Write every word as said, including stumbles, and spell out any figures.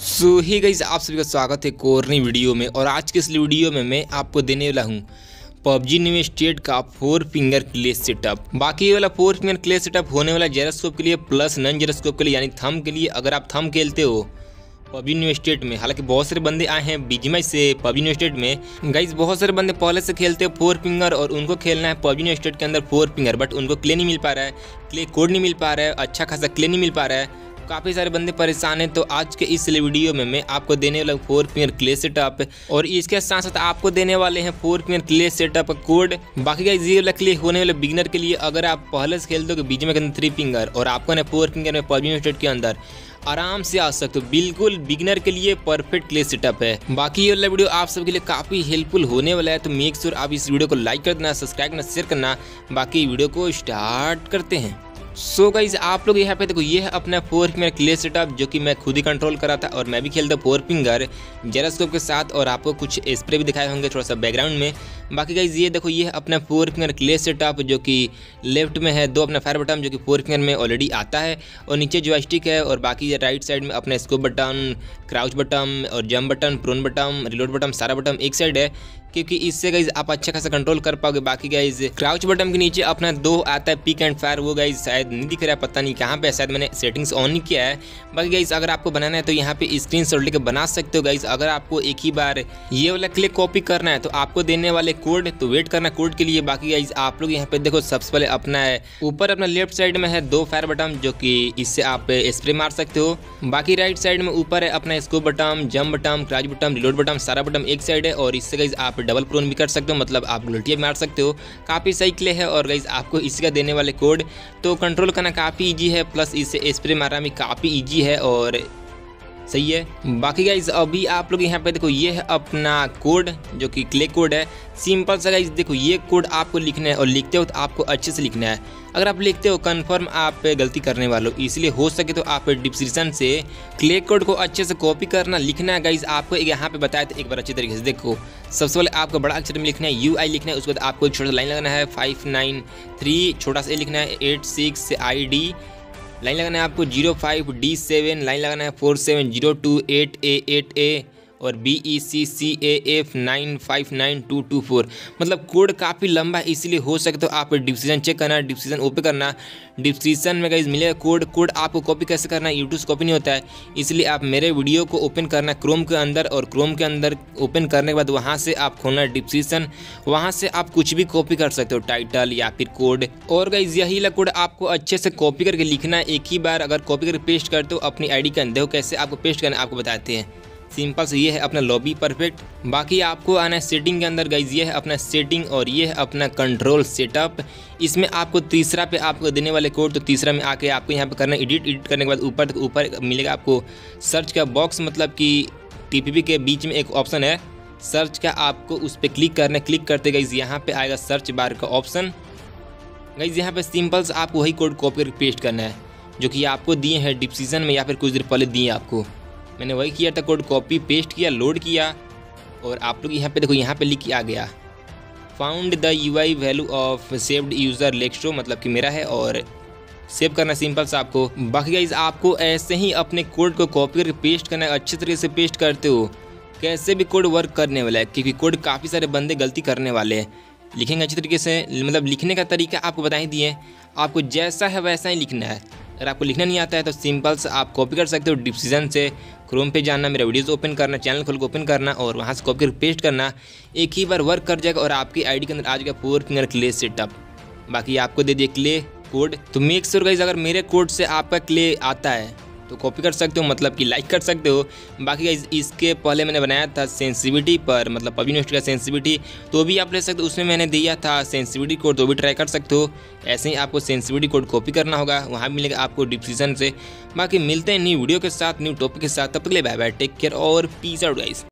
सो ही guys, आप सभी का स्वागत है एक और नई वीडियो में। और आज के इस वीडियो में मैं आपको देने वाला हूँ पबजी न्यू स्टेट का फोर फिंगर क्ले सेटअप। बाकी ये वाला फोर फिंगर क्ले सेटअप होने वाला जायरोस्कोप के लिए प्लस नॉन जायरोस्कोप के लिए, यानी थंब के लिए। अगर आप थंब खेलते हो पबजी न्यू स्टेट में, हालांकि बहुत सारे बंदे आए हैं बीजीएमआई से पबजी न्यू स्टेट में गाइस, बहुत सारे बंदे पहले से खेलते हैं फोर फिंगर और उनको खेलना है पबजी न्यू स्टेट के अंदर फोर फिंगर, बट उनको क्ले नहीं मिल पा रहा है, क्ले कोड नहीं मिल पा रहा है, अच्छा खासा क्ले नहीं मिल पा रहा है, काफ़ी सारे बंदे परेशान हैं। तो आज के इस वीडियो में मैं आपको देने वाला फोर फिंगर क्ले सेटअप और इसके साथ साथ आपको देने वाले हैं four finger claw setup code. बाकी गाइस ये वाला क्ले होने वाले बिगिनर के लिए, अगर आप पहले से खेलते हो बीजीएमआई के अंदर थ्री फिंगर और आपको ना फोर फिंगर में पबजी न्यू स्टेट के अंदर आराम से आ सकते हो, बिल्कुल बिगिनर के लिए परफेक्ट क्ले सेटअप है। बाकी ये वाला वीडियो आप सबके लिए काफ़ी हेल्पफुल होने वाला है, तो मेक श्योर आप इस वीडियो को लाइक कर देना, सब्सक्राइब करना, शेयर करना। बाकी वीडियो को स्टार्ट करते हैं। सो so गाइज, आप लोग यहाँ पे देखो, ये है अपना फोर फिंगर क्ले सेटअप जो कि मैं खुद ही कंट्रोल करा था और मैं भी खेलता फोर फिंगर जायरोस्कोप के साथ, और आपको कुछ स्प्रे भी दिखाए होंगे थोड़ा सा बैकग्राउंड में। बाकी गाइज ये देखो, ये है अपना फोर फिंगर क्ले सेटअप जो कि लेफ्ट में है दो अपना फायर बटन जो कि फोर फिंगर में ऑलरेडी आता है, और नीचे जॉयस्टिक है, और बाकी राइट साइड में अपना स्कोप बटन, क्राउच बटन और jump button, prone button, reload button, सारा बटन एक साइड है, क्योंकि इससे गाइज आप अच्छा खासा कंट्रोल कर पाओगे। बाकी गाइज क्राउच बटन के नीचे अपना दो आता है पिक एंड फायर, वो गाइज शायद नहीं दिख रहा है, पता नहीं कहाँ पे, शायद मैंने सेटिंग्स ऑन नहीं किया है। बाकी गाइज अगर आपको बनाना है तो यहाँ पे स्क्रीन शॉट लेकर बना सकते हो गाइज। अगर आपको एक ही बार ये वाला क्ले कॉपी करना है तो आपको देने वाले कोड, तो वेट करना कोड के लिए। बाकी गाइज आप लोग यहाँ पे देखो, सबसे पहले अपना है ऊपर अपना लेफ्ट साइड में है दो फायर बटन जो कि इससे आप स्प्रे मार सकते हो। बाकी राइट साइड में ऊपर है अपना scope button, jump button, crouch button, reload button, सारा बटन एक साइड है, और इससे गाइज आप डबल प्रोन भी कर सकते हो, मतलब आप गुलटिया मार सकते हो। काफ़ी सही क्ले है, और गाइज आपको इसका देने वाले कोड तो कंट्रोल करना काफ़ी इजी है, प्लस इससे स्प्रे मारना भी काफ़ी इजी है और सही है। बाकी गाइज अभी आप लोग यहाँ पे देखो, ये है अपना कोड जो कि क्ले कोड है। सिंपल सा गाइज देखो, ये कोड आपको लिखना है और लिखते हो तो आपको अच्छे से लिखना है। अगर आप लिखते हो कंफर्म आप गलती करने वाले हो, इसलिए हो सके तो आप डिस्क्रिप्शन से क्ले कोड को अच्छे से कॉपी करना, लिखना है गाइज। आपको यहाँ पे बताया था एक बार अच्छी तरीके से देखो, सबसे पहले आपको बड़ा अक्षर में लिखना है यू आई लिखना है, उसके बाद आपको छोटा सा लाइन लगाना है फाइव नाइन थ्री, छोटा सा ए लिखना है eight six I D, line लगाना है आपको zero five D seven, line लगाना है four seven zero two eight A eight A, और B E C C A F nine five nine two two four. मतलब code काफ़ी लंबा है, इसलिए हो सके तो आप डिस्क्रिप्शन चेक करना, डिस्क्रिप्शन ओपन करना, डिस्क्रिप्शन में गाइज मिलेगा कोड। कोड आपको कॉपी कैसे करना है, यूट्यूब से कॉपी नहीं होता है, इसलिए आप मेरे वीडियो को ओपन करना क्रोम के अंदर, और क्रोम के अंदर ओपन करने के बाद वहाँ से आप खोलना डिस्क्रिप्शन, वहाँ से आप कुछ भी कॉपी कर सकते हो, टाइटल या फिर कोड। और गाइज यही ला कोड आपको अच्छे से कॉपी करके लिखना है एक ही बार। अगर कॉपी करके पेस्ट करते हो अपनी आई डी के अंदर, देखो कैसे आपको पेस्ट करना है, आपको बताते हैं। सिंपल से ये है अपना लॉबी परफेक्ट। बाकी आपको आना है सेटिंग के अंदर गाइज, ये है अपना सेटिंग और ये है अपना कंट्रोल सेटअप। इसमें आपको तीसरा पे आपको देने वाले कोड, तो तीसरा में आके आपको यहाँ पे करना है एडिट। एडिट करने के बाद ऊपर ऊपर मिलेगा आपको सर्च का बॉक्स, मतलब कि टीपीपी के बीच में एक ऑप्शन है सर्च का, आपको उस पर क्लिक करना है। क्लिक करते गाइज यहाँ पे आएगा सर्च बार का ऑप्शन। गाइज यहाँ पे सिंपल से आपको वही कोड कॉपी करके पेस्ट करना है जो कि आपको दिए हैं डिस्क्रिप्शन में या फिर कुछ देर पहले दिए आपको। मैंने वही किया था, कोड कॉपी पेस्ट किया, लोड किया, और आप लोग यहाँ पे देखो, यहाँ पे लिख के आ गया found the U I value of saved user लेक्स्ट्रो, मतलब कि मेरा है, और सेव करना सिंपल से आपको। बाकी गाइज आपको ऐसे ही अपने कोड को कॉपी करके पेस्ट करना है, अच्छे तरीके से पेस्ट करते हो कैसे भी कोड वर्क करने वाला है, क्योंकि कोड काफ़ी सारे बंदे गलती करने वाले हैं। लिखेंगे अच्छी तरीके से, मतलब लिखने का तरीका आपको बता ही दिए, आपको जैसा है वैसा ही लिखना है। अगर आपको लिखना नहीं आता है तो सिंपल से आप कॉपी कर सकते हो डिस्क्रिप्शन से, क्रोम पे जाना, मेरा वीडियोस ओपन करना, चैनल खोल के ओपन करना, और वहाँ से कॉपी करके पेस्ट करना, एक ही बार वर्क कर जाएगा और आपकी आईडी के अंदर आ जाएगा फोर फिंगर क्ले सेटअप। बाकी आपको दे दिए क्ले कोड, तो मेक श्योर गाइस अगर मेरे कोड से आपका क्ले आता है तो कॉपी कर सकते हो, मतलब कि लाइक कर सकते हो। बाकी गाइस इसके पहले मैंने बनाया था सेंसिटिविटी पर, मतलब पबजी न्यू स्टेट का सेंसिटिविटी, तो भी आप ले सकते हो, उसमें मैंने दिया था सेंसिटिविटी कोड, तो भी ट्राई कर सकते हो। ऐसे ही आपको सेंसिटिविटी कोड कॉपी करना होगा, वहाँ भी मिलेगा आपको डिस्क्रिप्शन से। बाकी मिलते हैं न्यू वीडियो के साथ, न्यू टॉपिक के साथ, तब तक के लिए बाय बाय, टेक केयर और पीस आउट गाइस।